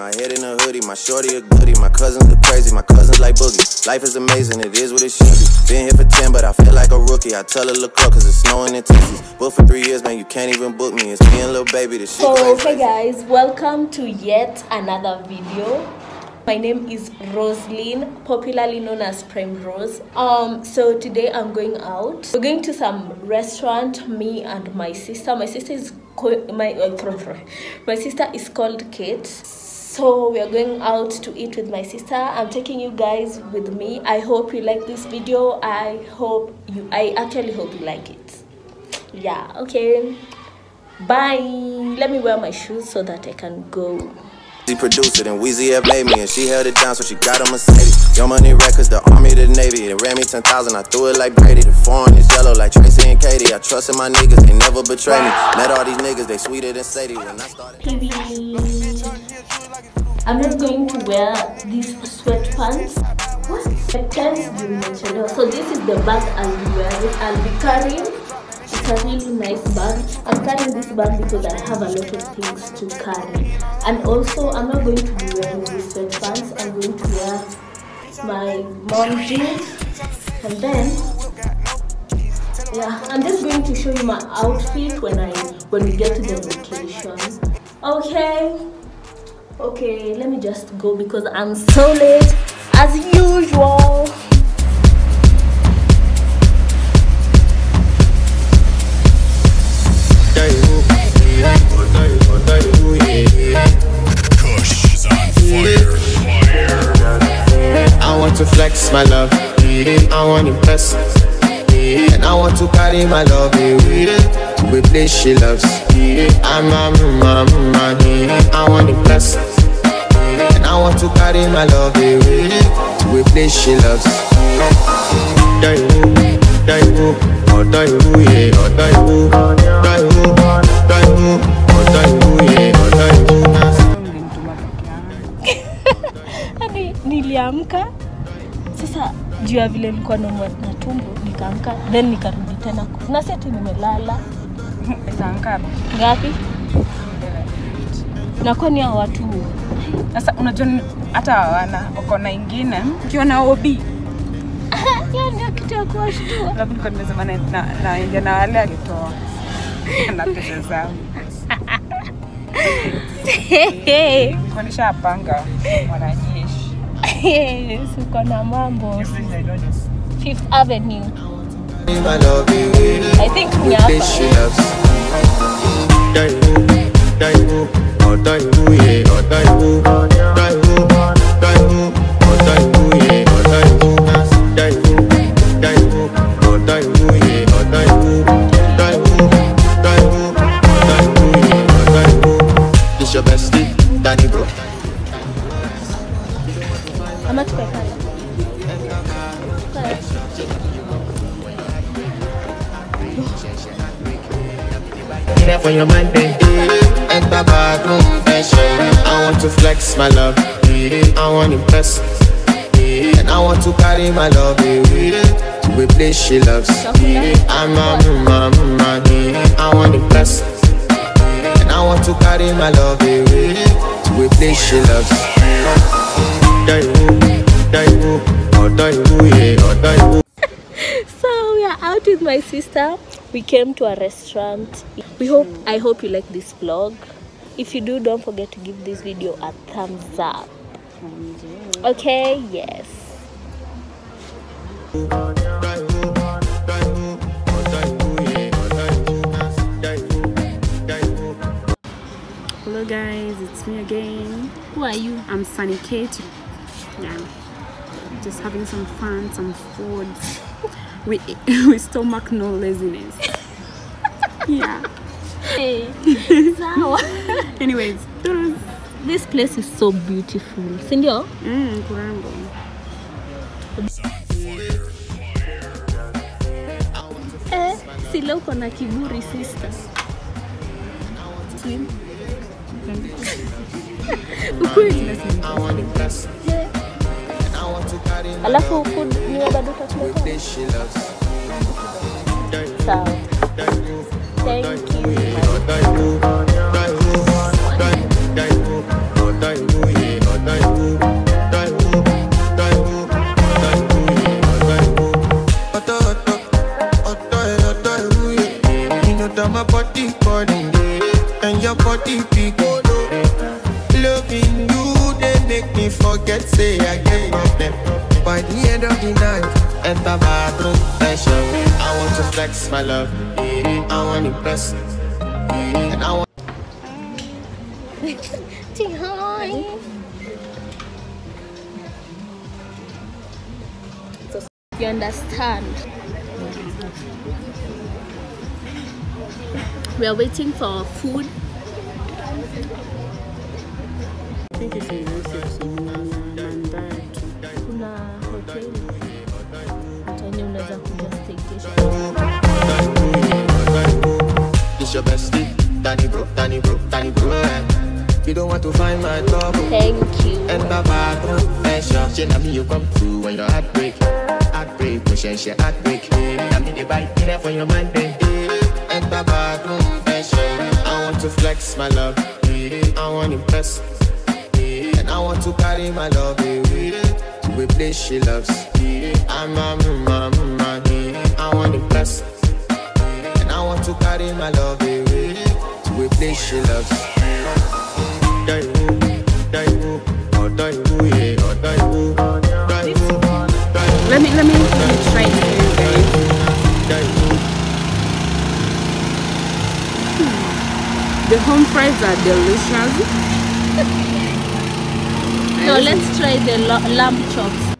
My head in a hoodie, my shorty a goodie. My cousins are crazy, my cousins like boogie. Life is amazing, it is what it should be. Been here for 10, but I feel like a rookie. I tell her look up, cause it's snowing in Texas. Booked for 3 years, man, you can't even book me. It's me and Lil Baby, this shit crazy. Hey guys, welcome to yet another video. My name is Roslyn, popularly known as Prime Rose. So today I'm going out. We're going to some restaurant, me and my sister. My sister is called Kate. So we are going out to eat with my sister. I'm taking you guys with me. I hope you like this video. I actually hope you like it. Yeah, okay. Bye. Let me wear my shoes so that I can go. She produced it and Weezy F made me and she held it down so she got a Mercedes. Your Money Records, the Army, the Navy. It ran me 10,000, I threw it like Brady. The foreign is yellow like Tracy and Katie. I trust in my niggas, they never betray me. Met all these niggas, they sweeter than Sadie. When I started I'm not going to wear these sweatpants. What? Sweatpants during the channel. So this is the bag I'll be wearing. I'll be carrying. It's a really nice bag. I'm carrying this bag because I have a lot of things to carry. And also, I'm not going to be wearing these sweatpants. I'm going to wear my mom jeans. And then, yeah, I'm just going to show you my outfit when we get to the location. Okay, let me just go because I'm so late as usual. Kush is on fire. I want to flex my love, I want to impress, and I want to carry my love to a place she loves. I want to impress, and I want to carry my love to a place she loves. Niliamka sasa juu ya vile nilikuwa naumwa na tumbo, nikaamka then nikarudi tena na sasa nimelala. Ngapi? Na kwani hao watu sasa unajua hata wako na ingine ukiona obi yani kitu ya kuashtua. Labda nilikuwa nimesema na ingia na wale alitoa na pesa zao. Kwa nishapanga mwanajeshi. Yes, uko na mambo. Fifth Avenue. I think ni hapa. This your bestie, Danny bro. Ama tukakala. There for your mind, enter bathroom, I want to flex my love, I want to impress, and I want to carry my love to a place she loves. I want to impress, and I want to carry my love to a place she loves. So we are out with my sister. We came to a restaurant. I hope you like this vlog. If you do, don't forget to give this video a thumbs up. Okay, yes. Hello guys, it's me again. Who are you? I'm Sunny Kate. Yeah, just having some fun, some food. We stomach no laziness. Yeah. Hey. Sawa. Anyways, this place is so beautiful. Sindio? Kurambo. Sila uko na kiburi sister. Swim. Alafu food ni bado tutakula. Sawa. Thank you. make me forget, say I get problem. By the end of the night, enter bathroom, fashion. I want to flex my love, I want to impress, and I want. You understand? We are waiting for our food. I think it's a Kuna hotel. Utani unaweza kuja staycation. It's your bestie, Danny bro, Danny bro, Danny bro. You don't want to find my trouble. Thank you. Enter bathroom, fashion. She know me you come through when your heartbreak. Heartbreak, push and she heartbreak. I mean the bite there for your mind. Enter bathroom, fashion. I want to flex my love, I want to impress, and I want to carry my love to a place she loves. I'm a mama, I want to impress, and I want to carry my love to a place she loves. Let me try it for you guys. The home fries are delicious. So let's try the lamb chops.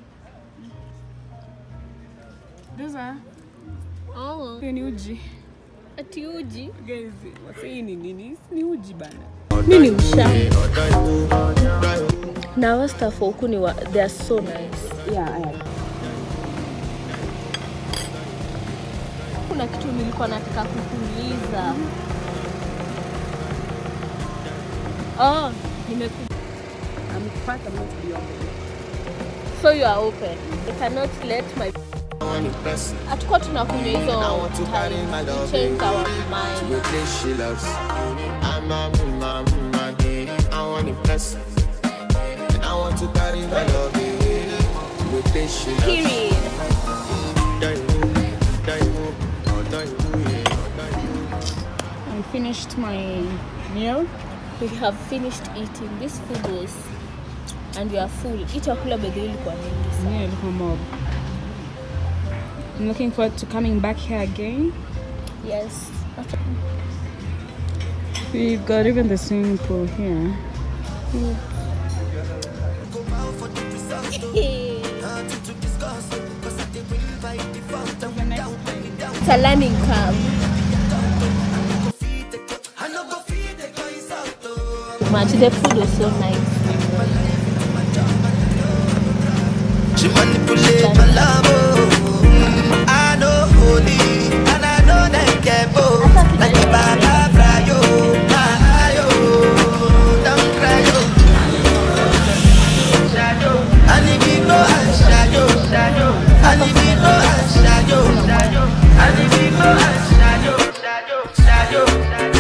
Those are ni uji. Ati uji? Guys, what's ni uji bana. Mimi mshamu. Na wa stuff huku ni they are so nice. Yeah, I am. Kuna kitu nilikuwa nataka kukuuliza. Oh, nimekuja. I'm fat, I'm not beyond. So you are open. I cannot let my Atakuwa tunakunywa hizo time. Change our mind. To a place she loves. I'm a mama, I want to impress, and I want to carry my love to a place she loves. Period. I finished my meal. We have finished eating. This food was, and we are full. Each chakula bedhi ilikuwa nyingi sana. Yeah, little mob. I'm looking forward to coming back here again. Yes. We've got even the swimming pool here. It's a learning curve. Much the food was so nice. She manipulate my love. I know holy and I know that get both. Like a baba fry yo, don't cry yo. And if you go and shadow, and if you go and shadow, and if you go and shadow.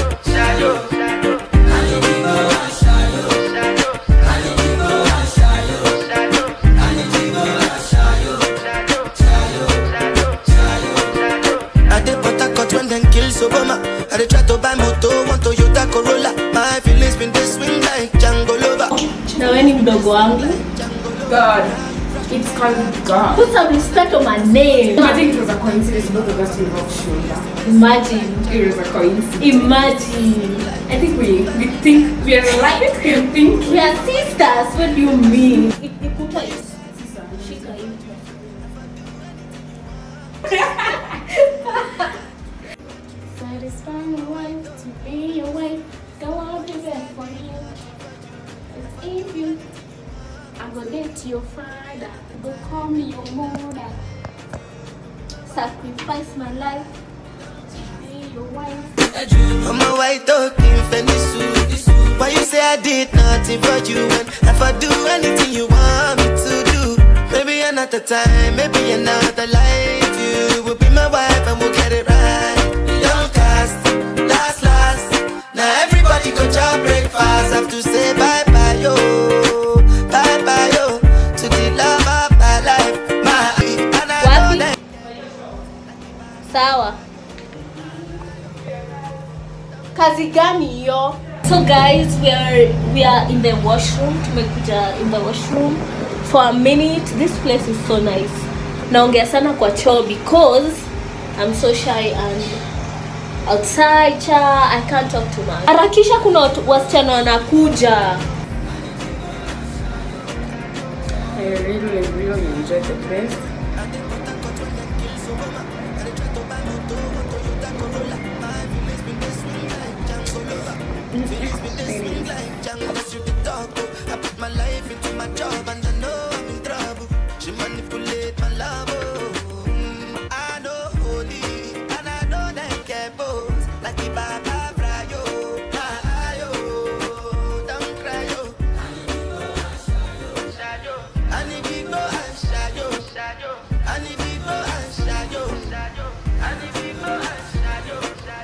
Obama, I try to buy moto, want Toyota Corolla. My feelings been this swing like Django Lover. Na wewe ni mdogo wangu. God, it's called God. Put some respect on my name. I think it was a coincidence both of us to rock shoulder. Imagine. It was a coincidence. Imagine. I think we think we are alike. We think we are sisters. What do you mean? Ikupa is shika hivi. Satisfy my wife to be your wife. Go on be there for you. If you, I go date your father. Go call me your mother. Sacrifice my life To be your wife. I'm a white dog in Venice. Why you say I did nothing for you and if I do anything you want me to do? Maybe another time, maybe another life. You will be my wife and we'll get it right. Don't cast, last. Now everybody go to breakfast. Have to say bye bye yo, to the love of my life, my and I know that. Sawa. Kazi gani hiyo? So guys, we are in the washroom. Tumekuja in the washroom for a minute. This place is so nice. Naongea sana kwa choo because I'm so shy and outside I can't talk too much. Harakisha kuna wasichana wanakuja. I really enjoyed the place. I put my life into my job and I know I'm in trouble. She manipulate my love. I know holy and I know them care both. Like the Baba Frayo. Don't cry, yo. I need people and shadow. I need people and shadow. I need people and shadow.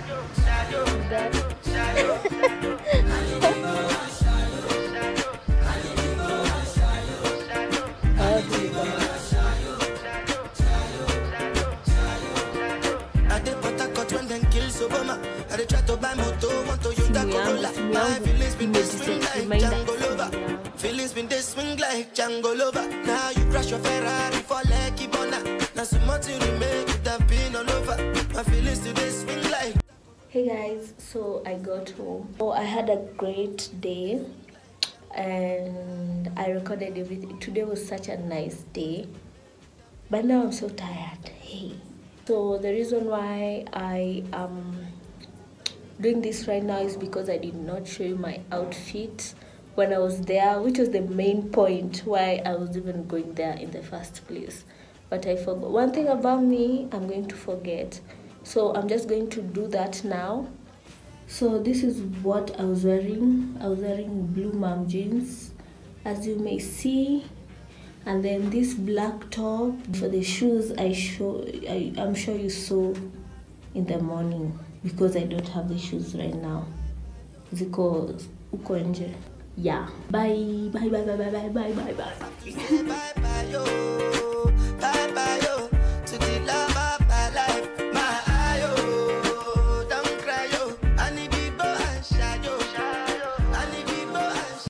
I try to buy moto, want to use that Corolla. My feelings been this swing like Django Lover. Feelings been this swing like Django Lover. Now you crash your Ferrari for Lucky Bona. Now so much you remake it have been all over. My feelings today swing like. Hey guys, so I got home. Oh, I had a great day and I recorded everything. Today was such a nice day, but now I'm so tired. Hey, so the reason why I am doing this right now is because I did not show you my outfit when I was there, which was the main point why I was even going there in the first place. But I forgot one thing about me. I'm going to forget, so I'm just going to do that now. So this is what I was wearing. I was wearing blue mom jeans, as you may see, and then this black top. For the shoes, I'm sure you saw in the morning, because I don't have the shoes right now. Ziko uko nje. Yeah. Bye. Bye.